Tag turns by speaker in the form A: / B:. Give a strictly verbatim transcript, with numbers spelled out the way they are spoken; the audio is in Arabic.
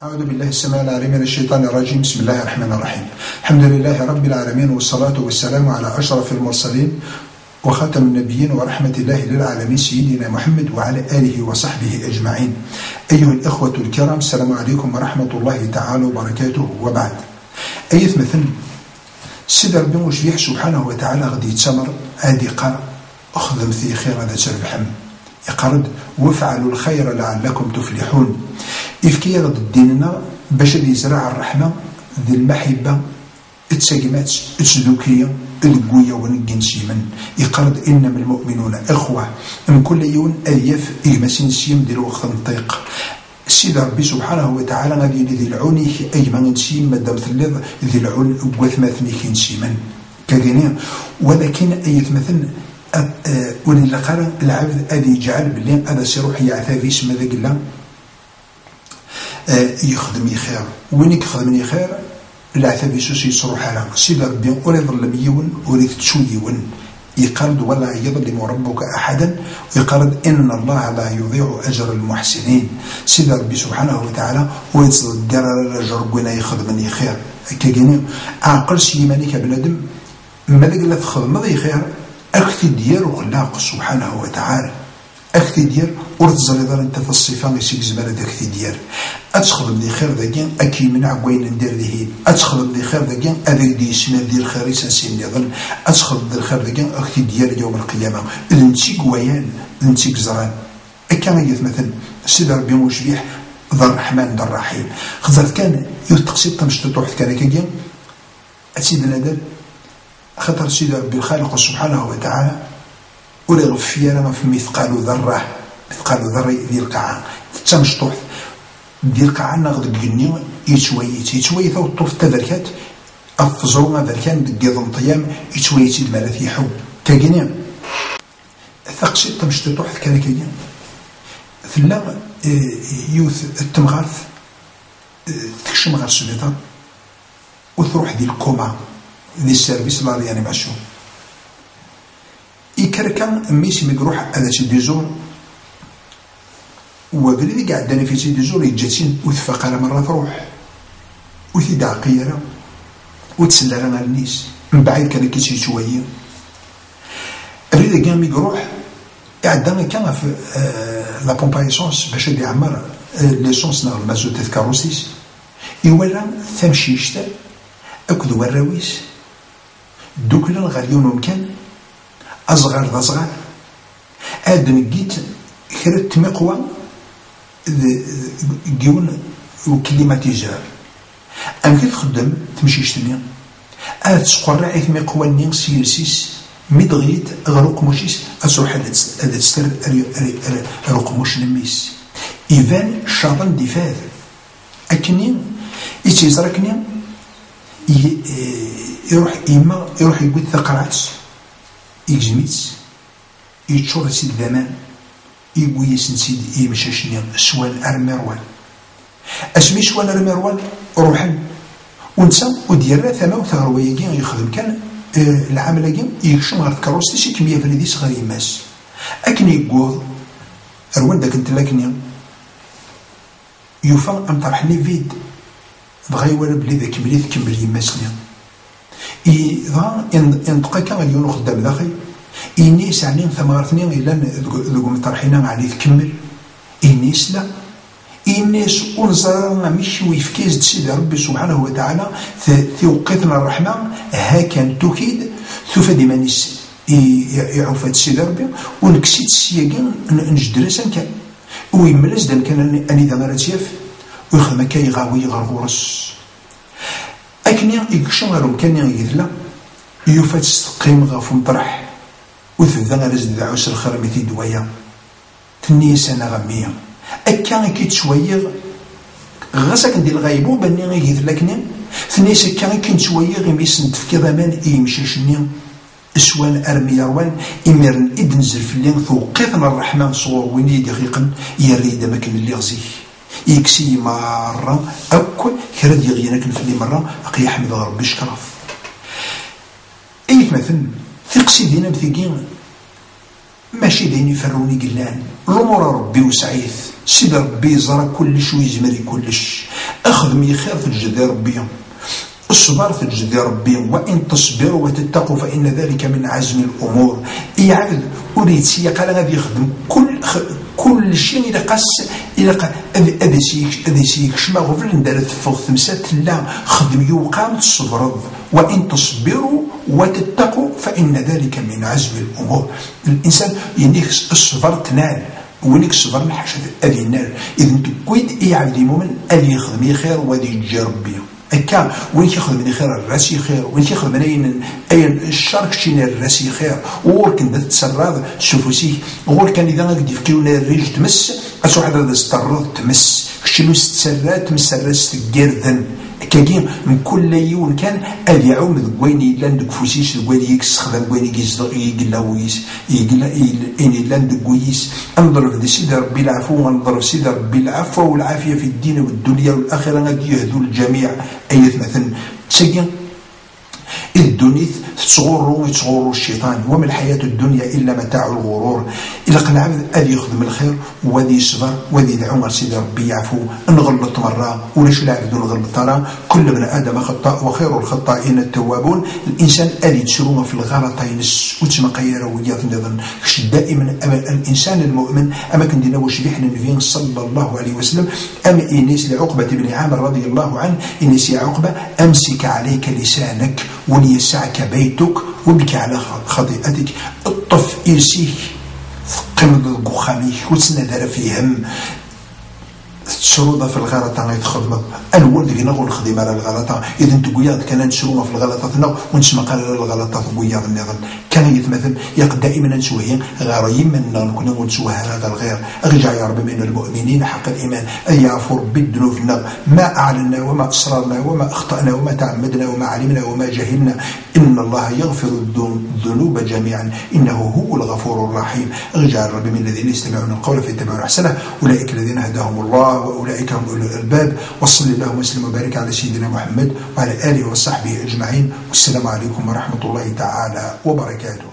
A: أعوذ بالله السميع العليم من الشيطان الرجيم. بسم الله الرحمن الرحيم. الحمد لله رب العالمين، والصلاة والسلام على أشرف المرسلين وخاتم النبيين ورحمة الله للعالمين سيدنا محمد وعلى آله وصحبه أجمعين. أيها الإخوة الكرام، السلام عليكم ورحمة الله تعالى وبركاته. وبعد، أيث مثل سيد ربي وشبيح سبحانه وتعالى غادي يتسمر هادي قال أخذ في خير هذا تربحم يقرد وافعلوا الخير لعلكم تفلحون. إفكي غد الديننا باش يزرع الرحمة ذي المحبة التساقمات السلوكية القوية ونقنسيمن يقرد إنما المؤمنون إخوة من كل يوم أليف إيماسين سيم ديال وقت نطيق. السيد ربي سبحانه وتعالى غادي ذي العوني أي ما نسيم مادام ثلث ذي العون وثماثني كنسيمن كاكينين. ولكن أي مثلا ولله قال العبد أذي يجعل باللي هذا سيروح يعثى اسم ذاك الله يخدم خير. وين يخدمني خير العثاب يسوس يصروح على سيد ربي ولا يظلم يون ولا تشويون يقرد ولا يظلم ربك أحدا ويقرد إن الله لا يضيع أجر المحسنين. سيد ربي سبحانه وتعالى ويتصدر الرجل وين يخدمني خير كاكيني عقل سيمانيك بنادم مالك لا تخدم ذي خير أكثي ديار وخلاق سبحانه وتعالى أكثي ديار ورتزالي دار أنت في الصفة يسيك زمان داك أكثي ديار أتخدم دي خير داكين أكي من عقوين ندير ديهين أتخدم دي خير داكين أذاك دي يسمى ديال الخير يسنسين يظن أتخدم دي خير داكين أكثي ديار يوم القيامة الانتيك ويان الانتيك زران أكا غيث مثلا سيد ربي وشبيح ذا الرحمن ذا الرحيم خزرت كان يتقصد تمشتو حتى كان كاين أتسيد نادر خطر سيد ربي الخالق سبحانه وتعالى ولا غفير ما في مثقال ذرة مثقال ذرة ذي القاعة تمشطوح ذي القاعة ناخذ الجني يتويت يتويت أو الطوف تذركات أفزروا ما ذركان دقيض طيام يتويت المال يحو كاكيني ثقسي تمشطوح كان كاين ثلا يوث التمغارث تكشم غير سبيطار وتروح ذي الكوما ذي السيرفيس لا ريانيماسيون يكركا ميسي مقروح هذا سي ديزور وبلي قاعد داني في سي ديزور يجاتين وثفق على مرة تروح وثيدا قيرة وتسلى على النيس من بعيد كان كيسي شوية الريد كان مقروح قاعد كان في آه لا بومبايسونس باش يعمر آه ليسونس ناغ المازوت الكاروسيس يولى ثمشيشتا أكد وراويس دوكلا غاليون ممكن أصغر ذا صغار آدم جيت خرت مقوى جيون وكليماتيزار أم كي تخدم تمشي شتني آد سقر عيث مقوى نين سيرسيس مدغيت غروق موشيس أسروح هذا تستر غروق موش نميس إيفان شاطن دفاذ أكنين يتيزركني يروح إما يروح يقول ثقرات يجميت يتشور سيد الزمان يقول يسن سيد يمشاشني سوان أرمروان اسمي سوان أرمروان روحا ونسا وديرنا ثما وثغرويا كي يخدم كان آه العامله كي يكشم غير الكروسي شي كميه فريدي صغير يماس اكن يقول روان داك انت لكن يوفا ام طرحني فيد بغا يوري بلي ذاك ملي تكمل يماسني إذا ينطقى كان اليوم خدام داخل إني سعنين ثمارتني إلا ذوق مطرحينا عليه تكمل إنيس لا إنيس أنزرنا مش ويفكيز سيد ربي سبحانه وتعالى توقيتنا الرحمة ها كان توكيد ثوف ديما نيس يعوفات سيد ربي ونكسيت السياقين نجدرسا كان ويملس دان كان أني ذا مراتيف ويخدم كاي غاوي غرغورس أكني يكشم غير كان يغيثلا يوفات تستقيم غاف مطرح وثبذا غرز ذا عسر خرمتي دوايا تنيس أنا غمية أكا كي تشويغ غاسك ندير الغايبو باني غيثلا كني تنيس أكا كي تشويغ يميس نتفكي ضمان يمشاشني اسوان أرمي روان إمرن إدن زلفلين ثوقيتنا الرحمن صور ويني دقيقا يريد مكن اللي غزيه يكسي مرة أكل كرد يغينك نفلي مرة أقي حمد ربي شكرف أي مثلا ثقسي دينا بثقين ماشي دين يفروني قلان الأمور ربي وسعيث سيد ربي يزرى كلش ويزمري كلش أخدم يخير في الجدي ربي، الصبر في الجدي ربي، وإن تصبروا وتتقوا فإن ذلك من عزم الأمور. يعبد أريد سياق على غادي يخدم كل كل شيء إلا قاس إلا قا هذا سيك هذا سيك شما غفل ندار فوق ثمسات لا خدم يوقام تصبر، وإن تصبروا وتتقوا فإن ذلك من عزم الأمور. الإنسان ينيك الصبر تنال، وينك الصبر نحاش هذه النار. إذا تكويد يعبد المؤمن اللي يخدم خير وهذا يجي ربي هكا، وين كيخدم خير الراسي خير، وين كيخدم اين اين الشر كشينا الراسي خير، وور كنت تسراد شوفوا سيه وور كان اذا غادي يفكيونا الريج تمس اش واحد هذا استرد تمس كشلو تسرات تمس الراس تقردن كاين من كل يوم كان ادي يعوم ذوين لاند كفوسيش ذوين يكسخدم ذوين يقلا ويس يقلا اني لاند كويس. انظر سيدي ربي العفو، انظر سيدي ربي العفو والعافيه في الدين والدنيا والاخره غادي يهدوا الجميع. ايات مثلا تسكين إذ الدنيا تصغروا يتصغروا الشيطان، وما الحياة الدنيا إلا متاع الغرور. إلا قال العبد أذي يخدم الخير وذي يصبر وذي يدعو سيدي ربي يعفو. نغلط مرة ولاش العبد نغلط ترى، كل ابن آدم خطاء وخير الخطائين التوابون. الإنسان أذي تشروه في الغلطين وتسمى قيرة وياض نظن دائما. الإنسان المؤمن أما كان دينا واش بيحنا النبي صلى الله عليه وسلم أما إنيس لعقبة بن عامر رضي الله عنه إنيس يا عقبة أمسك عليك لسانك وليسعك بيتك وبكي على خطيئتك. الطف إرسيك قمض قخاميك وتسنى فيهم تشروضها في الغلطة غادي تخدم الولد كي نقول نخدم على الغلطة. إذا أنت قياد كان نشروها في الغلطة ونسمع قال الغلطة قياد النظام كان يتمثل يق دائما نسويه غير يمنا نكون نقول نسوه هذا الغير. ارجع يا رب من المؤمنين حق الإيمان أن يعفو ربي ذنوبنا ما أعلنا وما أسررنا وما أخطأنا وما تعمدنا وما علمنا وما جهلنا. إن الله يغفر الذنوب جميعا إنه هو الغفور الرحيم. ارجع يا رب من الذين يستمعون القول فيتبعون أحسنه أولئك الذين هداهم الله وأولئك هم أولو الألباب. وصل اللهم وسلم وبارك على سيدنا محمد وعلى آله وصحبه أجمعين. والسلام عليكم ورحمة الله تعالى وبركاته.